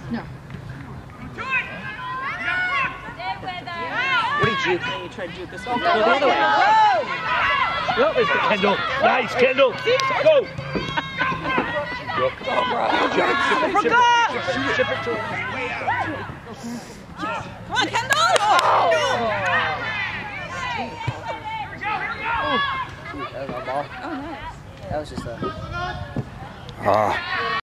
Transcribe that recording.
No. What did you think? You tried to do it this way. Go the other way. Yep, it's the Kendall. Nice, Kendall. Go. Go, Ship it to him. Come on, Kendall! Oh, that was my ball. Oh, nice. That was just a... Ah.